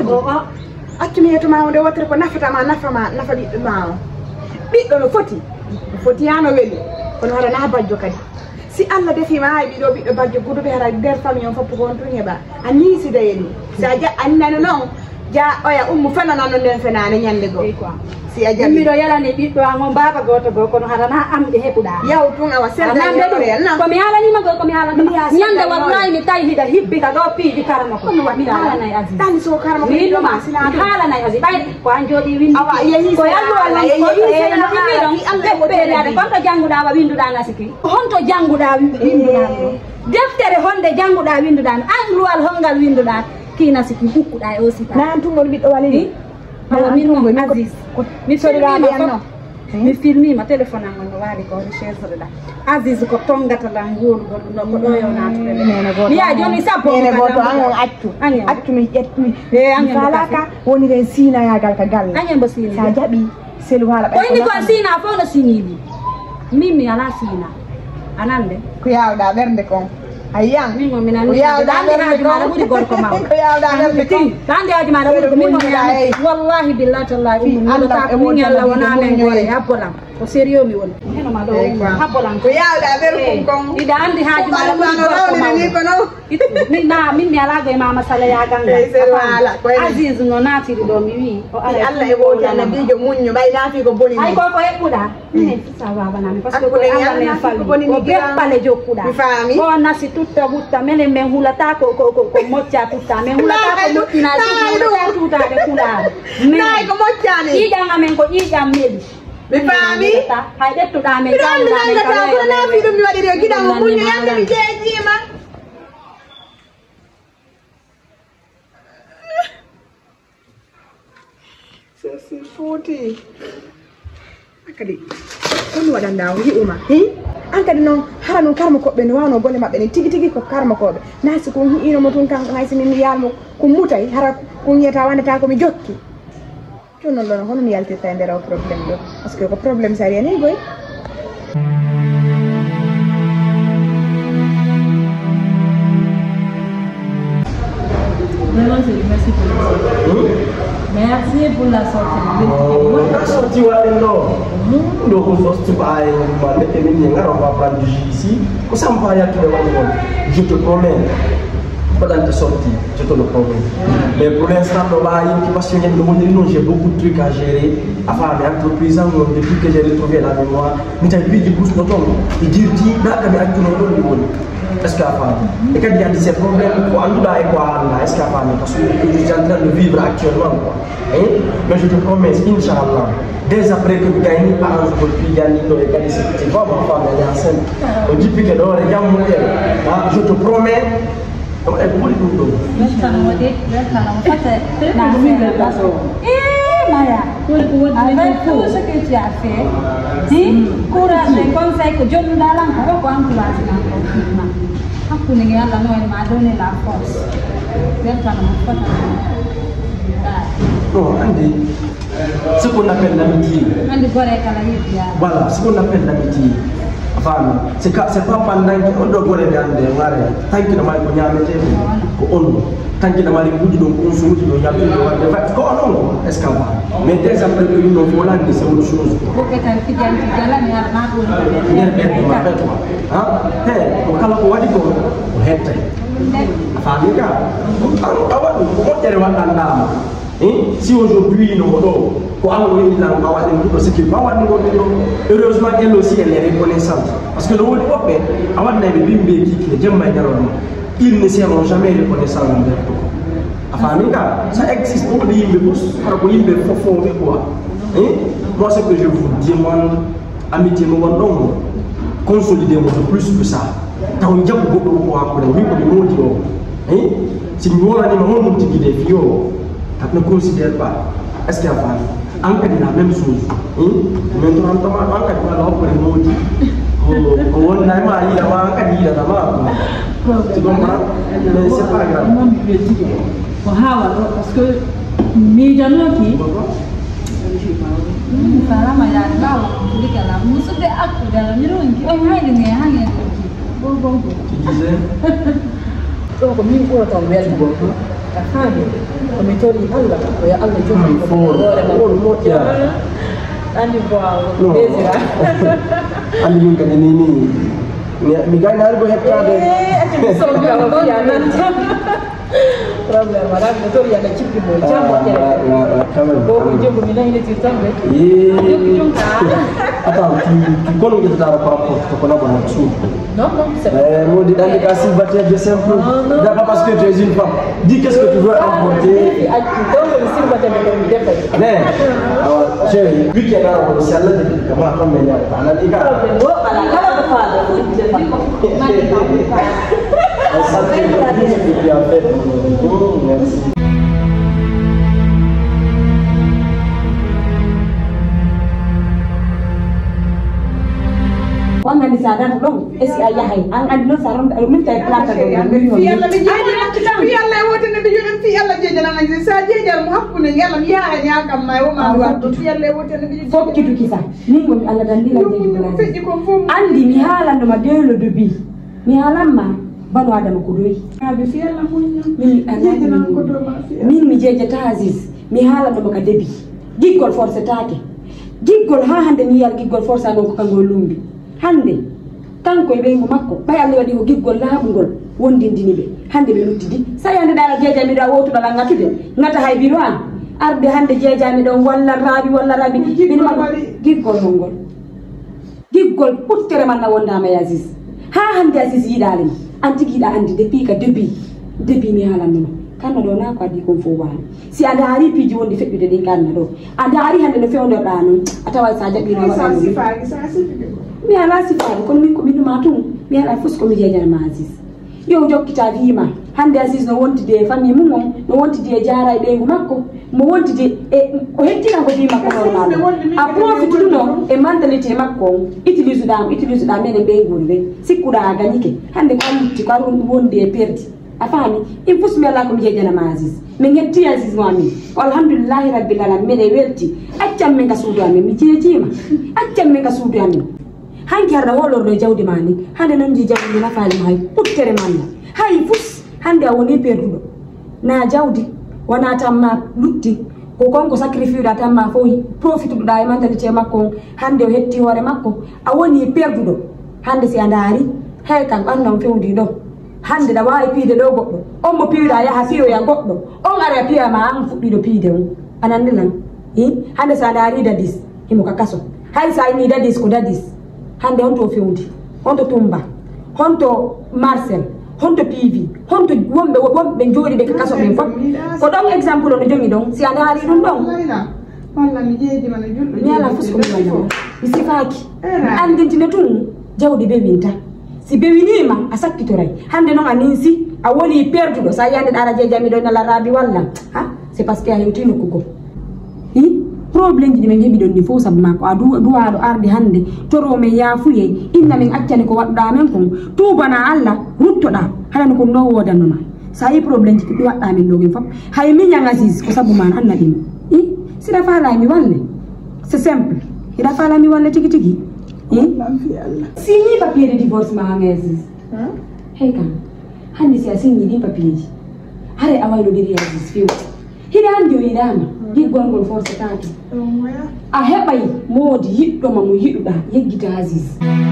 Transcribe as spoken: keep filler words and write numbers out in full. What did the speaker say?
o accu mi yeto ma de wotere ko nafata ma nafama nafa ɓiɗɗo ma o ɓiɗɗo no foti no foti yano weli kono hara na bajjo kadi si Allah defima hay ɓiɗo ɓiɗɗo bajjo guduɓe hara nder famille on foppo ko on tun heɓa a niisida yeni sa ja annano noon ja oya ummu fenanano nden fenane ñande go si a jaɓi miɗo yalani ɓiɗɗo am on baba goto go kono harana amɗe heɓuɗa yaw tun awa seddaael non komi halanima go komi halanima ñande wallahi mi tawi hiɗa hibbita ɗo piiji karama ko mi haalanayi Aziz ɗani so karama mi innuma mi haalanayi Aziz ɓayde ko an jooɗi windi awa yehi ko yalluwa ɓeeɗade honto jannguɗa wa winduɗa gasiki honto jannguɗa winduɗa deftere honde jannguɗa winduɗa an luwal hongal winduɗa kina siki hukkuɗa e o sika nan tungol ɓiɗɗo walini wala min mo Aziz mi filmima fof mi filmima téléphone am no waali ko recherche ɗa Aziz ko tongata la ngolugol ɗo ko ɗo yo natude mi ya joni sappo ene goto an on accu accu mi ƴettumi mi falaka woni ren sinayagal ka galle añen mbo sini sa jaɓi selu haala koyni kon sina fof no siniɗi min mi ala sina anande ko yawɗa ɓernde kon ayyan min mo minani ko yawɗa ɓernde maɗa ɓuuri gorko ma ko yawɗa ɓernde kon tande aji maɗa ɓuuri ko min mo minani wallahi billahi tallahi ummi miɗota kuñi Allah wona men gore habbolam ko sérieux mi woni henoma ɗo habbolam ko yawɗa ɓerkum kon iɗa andi haaji maɗa ɓuuri gorko ma ni ko non min na min mi alago e mama sala yagal ngal Aziz no natiri ɗo mi wi o ala Allah e wodi annabijo muñño ɓay naafi ko boni ay koko heɓɓuɗa minen fisa babanami par ce que ko Allah men falli o beppale jokkuɗa o nasi tutta ɓutta minen min hulata ko ko ko mocca tutta min hulata ko moƴƴina hulata tutade kulaɗo nay ko moccani ƴiƴam amen ko ƴiƴam meɗi mi faami hay ɗettuɗa men jawɗamen kono naafi ɗum mi waɗiri o giɗamo muñño yande mi jeejima si foti akadi kono waɗanda o yi'uma an kadi noon hara noon karma koɓɓe no wawno golle mabɓe ni tigi tigi ko karma koɓe nasi ko hiinomo tun kanko hay simi mi yalmo ko mutay hara ko yiyata wandata komi jokki joni noon ɗon hono mi yaltirta e nder o probléme ɗo par ce que ko probléme sa wiyani goy Vraiment, je remercie pour la sortie. Merci pour la sortie. Oh, la sortie, ouais, non. Donc, aujourd'hui, on va mettre les liens, on va prendre du jus ici. Comme ça, on va y aller tout le monde. Je te promets, pendant tes sorties, je te le promets. Mais pour l'instant, j'ai beaucoup de trucs à gérer. Enfin, mes entreprises, depuis que j'ai retrouvé la mémoire, mais j'ai plus de bouche de ton. Il dit, il dit, est-ce qu'il y a et quand il y a des problèmes, est-ce qu'il y a parce que je suis en train de vivre actuellement. Hein? Mais je te promets, Inch'Allah, dès après que tu gagnes par un jour, puis gagner dans les cas de sécurité, tu vois ma femme, elle est enceinte. On dit que non, regarde mon père. Je te promets. Maya, avec tout ce que tu as fait, hein, courage et conseils que Dieu nous donne, on va encourager encore. Allah m'a donné la force. Non, Andy, ce qu'on appelle l'amitié. Voilà, ce qu'on appelle l'amitié. Enfin, c'est pas pendant qu'on doit voir les gens, tant que nous avons qu'on tant que nous avons consumé, nous avons est-ce qu'on va? Mais dès après que nous avons volé, c'est autre chose. Si aujourd'hui nous heureusement elle aussi elle est reconnaissante parce que le haut ils ne seront jamais reconnaissants ça existe moi ce que je vous demande amitié consolidez-moi plus que ça si nous avons ne considère pas. Est-ce qu'il y a pas en cas de la même chose? Maintenant, en cas de la même chose, on a pas eu la cas de la tu comprends? Mais c'est pas grave. Parce que mes gens qui ɗo ko min ɓurata welta a faami komi tori Allah ko yo Allah jogi ko hoore moƴƴa andi bo désira andi min kadi ni ni mi gaynaari ko heɓtade problème wala mi tori yalla cippi mo jam moƴƴere boko jogo mi nayniti tambe attends tu kono guettata par rapport to kono bono suuf non non c'est eh modi dandi ka célibataire de simple d'abord parce que tu es une femme dis qu'est-ce que tu veux apporter donc le célibataire de mi defay mais alors chérie vu qu'il y a là on s'alla de kama comme mais ana diga wo ala kala ko faade ko defa ça c'est ce que tu as fait merci. Wanga di sadar dong, es ayah hai, ang ando saran minta plata dong. Fi yalla bi jeje, fi yalla wote ne bi jogen fi yalla jeje na ngi sa jeje mu hakkune yalla mi yaara nyaakam may wo ma wa fi yalla wote ne bi jeje. Fok kitu kisa, ni mo Allah dan dila jeje dala. Feji ko fo Andi mi halando ma delo dubi. Mi halamma banu adama ko doyi. Abi fi yalla hunyo. Min jeje na ko do ma fi. Min mi jeje tazis, mi halando ma ka debi. Giggol force taake. Giggol ha hande mi yar giggol force an ko kango lumbi. Hande kanko e ɓeygu makko ɓay Allah waɗi ko giggol laaɓugol wondindini ɓe hande ɓe luttidi sa hande ɗaɗa jeejami ɗo a wotuɗala ngatude ngata hay biro an arde hande jeejami ɗo walla raaɓi walla raaɓi giggol hol ngol giggol ɓuttere man na wondama e Aziz ha hande Aziz yiɗalima an tigui yiɗa andi depuis ka début début mi haalannono kanna ɗo na ko addi kon fof waani si a daari piiji wonde feƴƴude ɗin kanna ɗo a daari hande no fewnorɗa noon a tawa sa jaɓɓino waɗa mi ala sifaade kono min ko ɓinnuma tun mi ala fus komi jeejanama Aziz yo jokkita wiima hande Aziz no wontide e famille mum on no wontide e jaara e ɓeygu makko mo wontide e o hettina ko wi makko normal a profite ɗuno e mentalité makko on utilise ɗam utilise ɗa men e ɓeygol ɓe sikkuɗa a gañike hande ko allutti ko aɗum wondi e perdi a faami in fus mi ala komi jeejanama Aziz min hetti Aziz mo amin alhamdulillahi rabbil alamin miɗe welti accam min ka suudu amin mi jeejima accam min ka suudu amin hanki harda wolordo jawdi mani hande non ji jawdi na faali hay puttere manna hay fus hande a woni perdudo na jawdi wana tamma lutti ko konko sacrifice da tamma fo profite da e mentalité makko hande o hetti hore makko a woni perdudo hande si andari hay kan bandam fewdi do hande da wawi piide do goddo on mo piida ya ha fiyo ya goddo on ara piya ma an fuddi do piide on anandilan hi hande sa andari dadis himo kakaso hay sa ni dadis ko dadis hande honto fewdi honto tumba honto Marcel honto P V honto wombe wombe jodi be kaso men fop ko don exemple no jongi don si anda ari dum don walla mi jeeji man juldo mi ala fusko mi wala mi sifaki andi tine tun jawdi be minta si be winima a sakkitoray hande non aninsi a woni perdudo sa yande dara jeejami do na la rabi walla ha c'est parce que a yewtino kugo hi problème ji men hebi don ni fo sabu mako adu duwaado arde hande toro men yaafuye inna min accani ko wadda men kon tubana Allah ruttoda halan ko no wodanno ma sa yi problème ji bi wadda men logen fop hay min yang Aziz ko sabu man annabi i sira fala mi walle c'est simple ida fala mi walle tigi tigi i si ni papier de divorce ma ang Aziz hein hey kan hande si asini di papier ji hare awaylo diri Aziz fiu hida andi o idama giggol ngol force taatu a heɓay moodi yiɗɗoma mo yiɗuɗa yeggita Aziz